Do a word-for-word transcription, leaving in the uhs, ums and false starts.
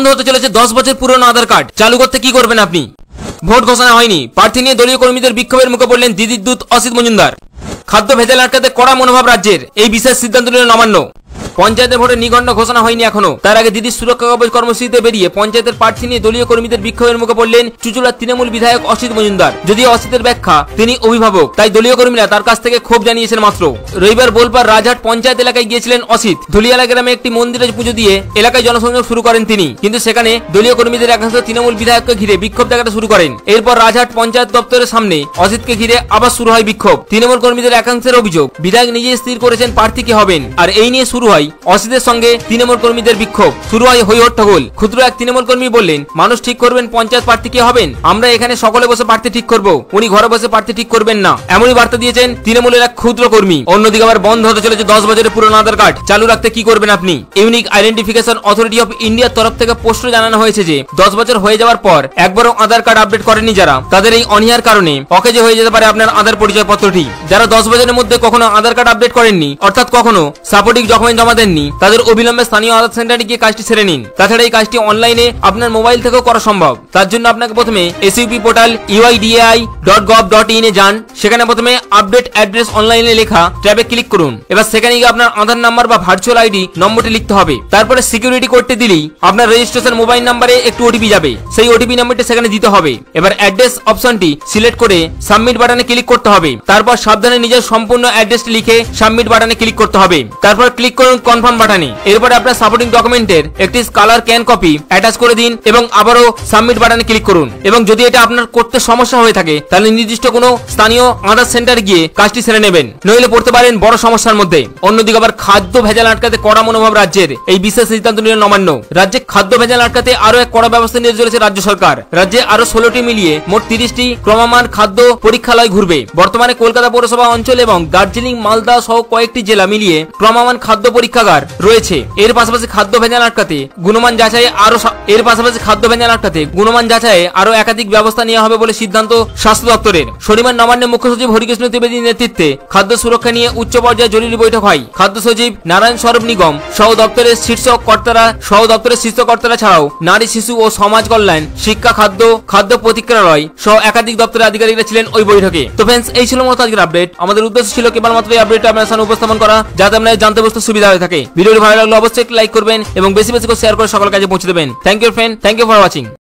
বন্ধ হতে চলেছে দশ বছর পুরনো আধার কার্ড চালু করতে কি করবেন আপনি? ভোট ঘোষণা হয়নি, প্রার্থী নিয়ে দলীয় কর্মীদের বিক্ষোভের মুখে পড়লেন দিদির দূত অসিত মজুমদার। খাদ্য ভেজাল আটকাতে কড়া মনোভাব রাজ্যের, এই বিশেষ সিদ্ধান্ত নিল নবান্ন। পঞ্চায়েতের ভোটে নিগণ্ড ঘোষণা হয়নি এখনো, তার আগে দিদির সুরক্ষা কবচ কর্মসূচিতে বেরিয়ে পঞ্চায়েতের প্রার্থী নিয়ে দলীয় কর্মীদের বিক্ষোভের মুখে পড়লেন চুঁচুড়ার তৃণমূল বিধায়ক অসিত মজুমদার। যদিও অসিতের ব্যাখ্যা তিনি অভিভাবক, তাই দলীয় কর্মীরা তার কাছ থেকে ক্ষোভ জানিয়েছেন মাত্র। রবিবার বোলপার রাজহাট পঞ্চায়েত এলাকায় গিয়েছিলেন অসিত। ধুলিয়ালা গ্রামে একটি মন্দিরে পুজো দিয়ে এলাকায় জনসংযোগ শুরু করেন তিনি, কিন্তু সেখানে দলীয় কর্মীদের একাংশ তৃণমূল বিধায়ককে ঘিরে বিক্ষোভ দেখাতে শুরু করেন। এরপর রাজহাট পঞ্চায়েত দপ্তরের সামনে অসিতকে ঘিরে আবার শুরু হয় বিক্ষোভ। তৃণমূল কর্মীদের একাংশের অভিযোগ, বিধায়ক নিজেই স্থির করেছেন প্রার্থী কে হবেন, আর এই নিয়ে শুরু হয় অসিতের সঙ্গে তৃণমূল কর্মীদের বিক্ষোভ। শুরু হয় হই হট্টগোল। ক্ষুদ্র এক তৃণমূল কর্মী বললেন, মানুষ ঠিক করবেন পঞ্চায়েত প্রার্থী কে হবেন, আমরা এখানে সকলে বসে প্রার্থী ঠিক করব, উনি ঘরে বসে প্রার্থী ঠিক করবেন না, এমনই বার্তা দিয়েছেন তৃণমূলের এক ক্ষুদ্র কর্মী। অন্যদিকে আবার বন্ধ হতে চলেছে দশ বছরের পুরনো আধার কার্ড চালু রাখতে কি করবেন আপনি? ইউনিক আইডেন্টিফিকেশন অথরিটি অফ ইন্ডিয়ার তরফ থেকে পোস্ট জানানো হয়েছে যে দশ বছর হয়ে যাওয়ার পর একবারও আধার কার্ড আপডেট করেননি যারা, তাদের এই অনিহার কারণে অকেজে হয়ে যেতে পারে আপনার আধার পরিচয় পত্রটি। যারা দশ বছরের মধ্যে কখনো আধার কার্ড আপডেট করেননি, অর্থাৎ কখনো সাপোর্টিং ডকুমেন্ট জমা দেননি, তাদের অবিলম্বে স্থানীয় আধার সেন্টারে গিয়ে কাজটি সেরে নিন। তাছাড়া এই কাজটি অনলাইনে আপনার মোবাইল থেকেও করা সম্ভব। তার জন্য আপনাকে প্রথমে SUP portal UIDAI dot gov dot in এ যান। সেখানে প্রথমে আপডেট অ্যাড্রেস অনলাইনে লেখা ট্যাবে ক্লিক করুন। এবার সেখানে গিয়ে আপনার আধার নাম্বার বা ভার্চুয়াল আইডি নম্বরটি লিখতে হবে। তারপরে সিকিউরিটি কোডটি দিলেই আপনার রেজিস্ট্রেশন মোবাইল নাম্বারে একটু ওটিপি যাবে, সেই ওটিপি নাম্বারটি সেখানে দিতে হবে। এবার অ্যাড্রেস অপশনটি সিলেক্ট করে সাবমিট বাটনে ক্লিক করতে হবে। তারপর সাবধানে নিজের সম্পূর্ণ অ্যাড্রেসটি লিখে সাবমিট বাটনে ক্লিক করতে হবে। তারপর ক্লিক করুন কনফার্ম বাটনে। এরপরে আপনার সাপোর্টিং ডকুমেন্টের একটি কালার ক্যান কপি অ্যাটাচ করে দিন এবং আবারও সাবমিট বাটনে ক্লিক করুন। এবং যদি এটা আপনার করতে সমস্যা হয়ে থাকে তাহলে নির্দিষ্ট কোনো স্থানীয় আধার সেন্টার গিয়ে কাজটি সেরে নেবেন, নইলে পড়তে পারেন বড় সমস্যার মধ্যে। অন্যদিকে আবার খাদ্য ভেজাল আটকাতে কড়া মনোভাব রাজ্যের, এই বিশেষ সিদ্ধান্ত নিল নবান্ন। রাজ্যে খাদ্য ভেজাল আটকাতে আরো এক কড়া ব্যবস্থা নিয়ে চলেছে রাজ্য সরকার। রাজ্যে আরো ষোলোটি মিলিয়ে মোট তিরিশটি ক্রমমান খাদ্য পরীক্ষালয় ঘুরবে। বর্তমানে কলকাতা পৌরসভা অঞ্চল এবং দার্জিলিং মালদা সহ কয়েকটি জেলা মিলিয়ে ক্রমমান খাদ্য পরীক্ষাগার রয়েছে। এর পাশাপাশি খাদ্য ভেজাল আটকাতে গুণমান যাচাই আরো এর পাশাপাশি খাদ্য ভেজাল আটকাতে গুণমান যাচাইয়ে আরো একাধিক ব্যবস্থা নেওয়া হবে বলে সিদ্ধান্ত স্বাস্থ্য দপ্তরের। শনিবার নবান্নের মুখ্য সচিব হরিকৃষ্ণ ত্রিবেদীর নেতৃত্বে খাদ্য সুরক্ষা নিয়ে উচ্চ পর্যায়ে জরুরি বৈঠক হয়। খাদ্য সচিব নারায়ণ সৌরভ নিগম সহ দপ্তরের শীর্ষ কর্তারা সহ দপ্তরের শীর্ষ কর্তারা ছাড়াও নারী শিশু ও সমাজ কল্যাণ, শিক্ষা, খাদ্য খাদ্য প্রতিক্রিয়ালয় সহ একাধিক দপ্তরের আধিকারিকরা ছিলেন ওই বৈঠকে। তো ফ্রেন্ডস, এই ছিল মূলত আজকের আপডেট। আমাদের উদ্দেশ্য ছিল কেবলমাত্র এই আপডেটটা আপনার সামনে উপস্থাপন করা, যাতে আপনার জানতে বুঝতে সুবিধা হয়ে থাকে। ভিডিওটি ভালো লাগলে অবশ্যই একটি লাইক করবেন এবং বেশি বেশি করে শেয়ার করে সকল কাজে পৌঁছে দেবেন। Thank you friend, thank you for watching.